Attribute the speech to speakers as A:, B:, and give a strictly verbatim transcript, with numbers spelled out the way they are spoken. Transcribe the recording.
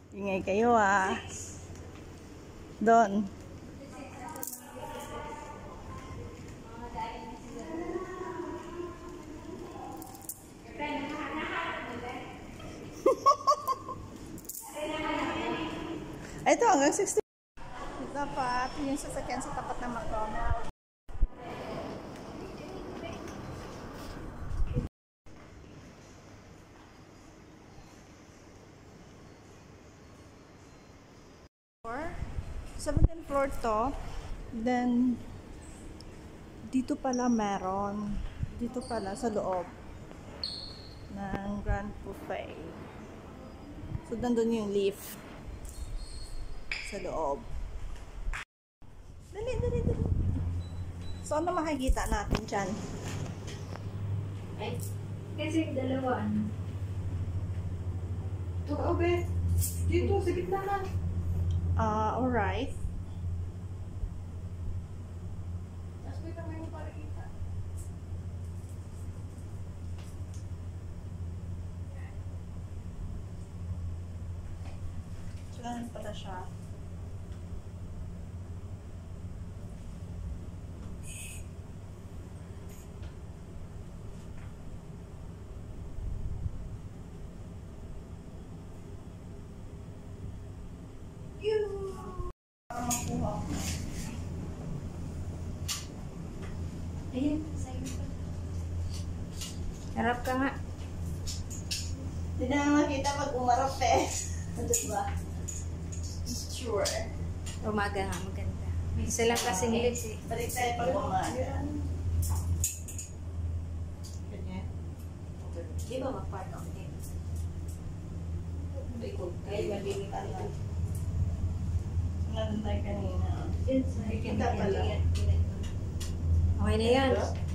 A: Ingay kayo ah. Doon. Ito hanggang sixty. Dapat yung sasakyan sa tapat ng McDonald's. seventeenth floor to. Then dito pala meron. Dito pala sa loob ng Grand Buffet. So nandun yung lift sa loob. Dali, dali, dali. So ano makikita natin dyan?
B: Ay, kasi dalawa ano.
C: Ito ka, Obe. Dito, sa gitna na.
A: Ah, uh, alright.
C: Tapos may kamay mo para kita.
A: So, ganun pala siya.
B: Ayun, sa'yo pa. Harap ka nga.
A: Hindi na makita pag umarap eh. Diba? Sure.
B: Umaga nga, maganda. May isa lang kasing lips eh.
A: Balik tayo pag umaga.
C: Ganyan.
B: Di ba mag-part of it?
A: Ay, mabilis ka lang. Nandun tayo kanina.
B: Yun, sa
A: Kita pala.
B: Okay na yan.